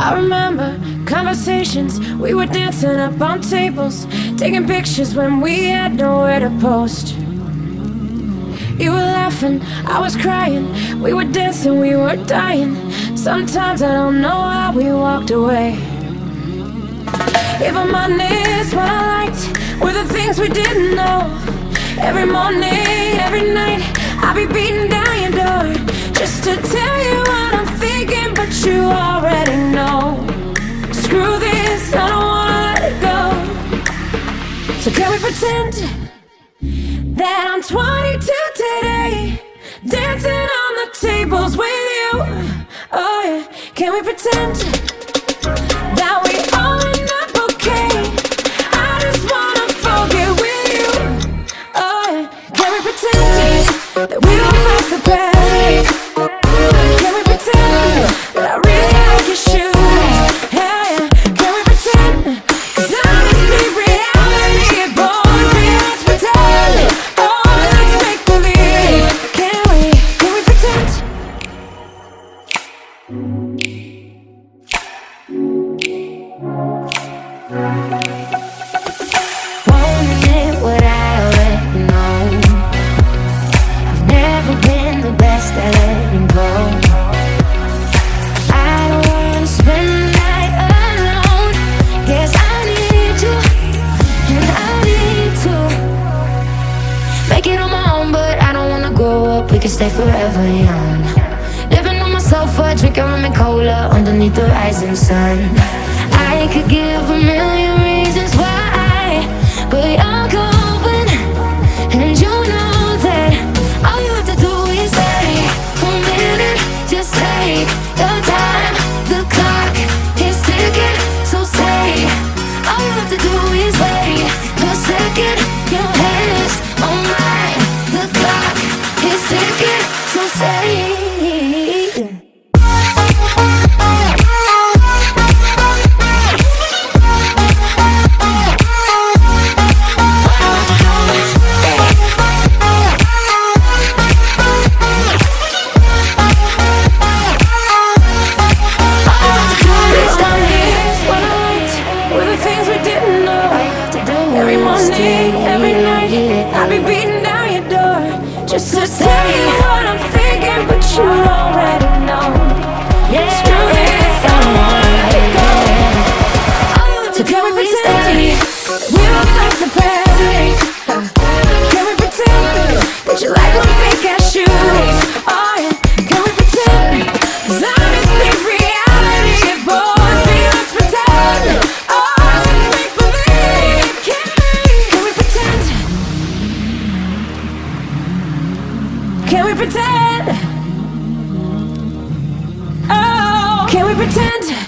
I remember conversations, we were dancing up on tables, taking pictures when we had nowhere to post. You were laughing, I was crying, we were dancing, we were dying. Sometimes I don't know how we walked away. If I'm honest, what I liked were the things we didn't know. Every morning, every night, I'll be beating down your door just to tell you what I'm thinking, but you already know. Screw this, I don't wanna let it go. So can we pretend that I'm 22 today, dancing on the tables with you? Oh yeah, can we pretend that we all end up okay? I just wanna forget with you. Oh yeah, can we pretend that we don't like the bad? Can we pretend that I really like your shoes? Yeah, yeah, can we pretend? 'Cause honestly, reality it bores me. Let's pretend. Oh, let's make believe. Can we pretend? Won't admit what I already know. I've never been the best at letting go. I don't wanna spend the night alone. Guess I need you, and I need to make it on my own, but I don't wanna grow up. We can stay forever young. Living on my sofa, drinking rum and cola underneath the rising sun. I could give a million reasons why, but you're going, and you know that all you have to do is take a minute. Just take your time, the clock is ticking, so stay. All you have to do is wait a second. Your hands on mine, the clock is ticking, so stay. Every morning, every night, I'll be beating down your door just to tell you what I'm thinking, but you already know. Yeah, screw this, I don't wanna let it go. So can we pretend we don't like the past? Can we pretend that you like my fake ass shoes? Oh yeah, can we pretend? 'Cause honestly, reality it bores me. Let's pretend. Oh, let's make believe. Can we pretend? Can we pretend? Oh, can we pretend?